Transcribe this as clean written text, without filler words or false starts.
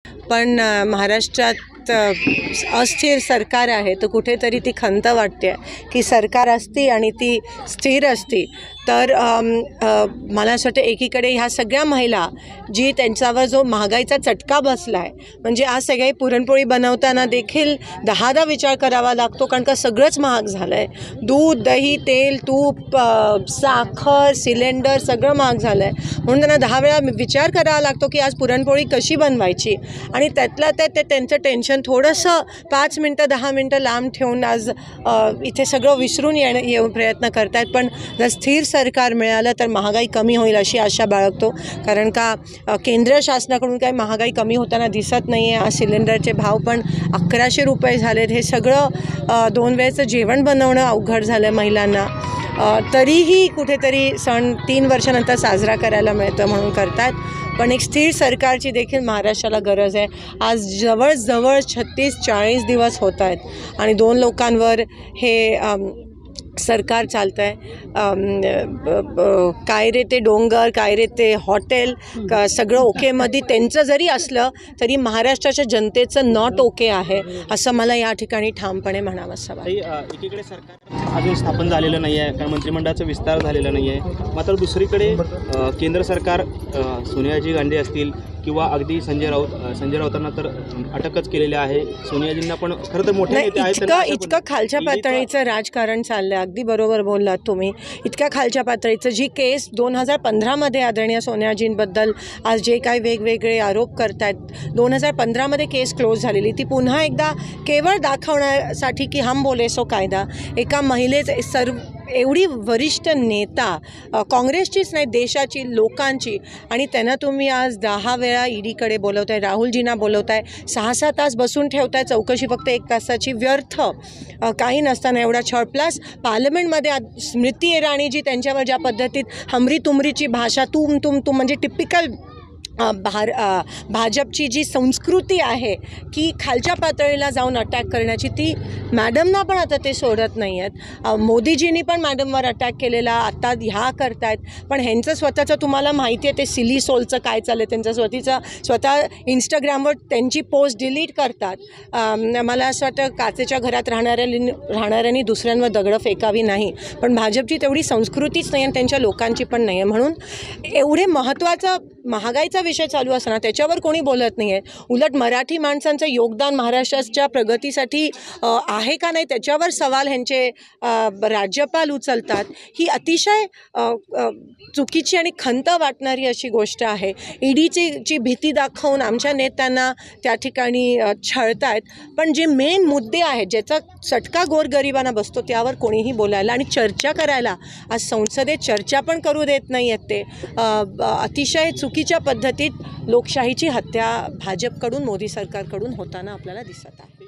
पण महाराष्ट्रात अस्थिर सरकार आहे, तर कुठेतरी ती खंत वाटते की सरकार असती आणि ती स्थिर असती तर मला असं वाटतं एकीकडे ह्या सगळ्या महिला जी त्यांच्यावर जो महागाईचा चटका बसला आहे, म्हणजे आज सगळे पुरणपोळी बनवताना देखील 10दा विचार करावा लागतो, कारण का सगळंच महाग झालं आहे. दूध, दही, तेल, तूप, साखर, सिलेंडर सगळं महाग झालं आहे. म्हणून त्यांना 10 वेळा विचार करावा लागतो की आज पुरणपोळी कशी बनवायची. आणि त्यातलं ते त्यांचं टेन्शन थोडंसं 5 मिनटं 10 मिनटं लांब ठेवून आज इथे सगळं विसरून येऊन प्रयत्न करत आहेत. पण जर स्थिर सरकार मिळालं तर महागाई कमी होईल अशी आशा बाळगतो, कारण का केंद्र शासनाकडून काही महागाई कमी होताना दिसत नाही आहे. आज सिलेंडरचे भाव पण 1100 रुपये झालेत. हे सगळं 2 वेळेचं जेवण बनवणं अवघड झालं आहे महिलांना. तरीही कुठेतरी सण 3 वर्षानंतर साजरा करायला मिळतं म्हणून करतात. पण एक स्थिर सरकारची देखील महाराष्ट्राला गरज आहे. आज जवळजवळ 36-40 दिवस होत आहेत आणि 2 लोकांवर हे सरकार चालतं आहे. काय रे ते डोंगर, काय रे ते हॉटेल, सगळं ओकेमध्ये त्यांचं जरी असलं तरी महाराष्ट्राच्या जनतेचं नॉट ओके आहे असं मला या ठिकाणी ठामपणे म्हणावंसं वाटतं. एकीकडे सरकार अजून स्थापन झालेलं नाही आहे, कारण मंत्रिमंडळाचा विस्तार झालेला नाही आहे. मात्र दुसरीकडे केंद्र सरकार सोनियाजी गांधी असतील किंवा अगदी संजय राऊतांना तर अटकच केलेली आहे. सोनियाजींना पण खरं तर मोठे नेते आहेत. इतकं खालच्या पातळीचं राजकारण चाललं आहे. अगदी बरोबर बोललात तुम्ही. इतक्या खालच्या पातळीचं जी केस 2015मध्ये आदरणीय सोनियाजींबद्दल आज जे काही वेगवेगळे आरोप करतात, 2015मध्ये केस क्लोज झालेली, ती पुन्हा एकदा केवळ दाखवण्यासाठी की हम बोले सो कायदा. एका महिलेचे एवढी वरिष्ठ नेता, काँग्रेसचीच नाही देशाची, लोकांची, आणि त्यांना तुम्ही आज 10 वेळा ईडीकडे बोलवताय, राहुलजींना बोलवताय, 6-6 तास बसून ठेवताय, चौकशी फक्त 1 तासाची, व्यर्थ काही नसताना एवढा छळ. प्लस पार्लमेंटमध्ये स्मृती इराणी जी त्यांच्यावर ज्या पद्धतीत हमरी तुमरीची भाषा, तुम म्हणजे टिपिकल भाजपची जी संस्कृती आहे की खालच्या पातळीला जाऊन अटॅक करण्याची, ती मॅडमना पण आता ते सोडत नाही आहेत. मोदीजींनी पण मॅडमवर अटॅक केलेला, आता ह्या करतायत. पण ह्यांचं स्वतःचं तुम्हाला माहिती आहे ते सिली सोलचं काय चाललं आहे. त्यांचं स्वतः इंस्टाग्रामवर त्यांची पोस्ट डिलीट करतात. मला असं वाटतं काचेच्या घरात राहणाऱ्यांनी दुसऱ्यांवर दगडं फेकावी नाही, पण भाजपची तेवढी संस्कृतीच नाही आणि त्यांच्या लोकांची पण नाही आहे. म्हणून एवढे महत्त्वाचं महागाईचा विषय चालू असताना त्याच्यावर कोणी बोलत नाही आहे. उलट मराठी माणसांचं योगदान महाराष्ट्राच्या प्रगतीसाठी आहे का नाही त्याच्यावर सवाल ह्यांचे राज्यपाल उचलतात. ही अतिशय चुकीची आणि खंत वाटणारी अशी गोष्ट आहे. ईडीची भीती दाखवून आमच्या नेत्यांना त्या ठिकाणी छळतायत. पण जे मेन मुद्दे आहेत, ज्याचा चटका गोरगरिबांना बसतो, त्यावर कोणीही बोलायला आणि चर्चा करायला आज संसदेत चर्चा पण करू देत नाही आहेत. ते अतिशय चुकीच्या पद्धतीत लोकशाहीची हत्या भाजपकडून, मोदी सरकारकडून होताना आपल्याला दिसत आहे.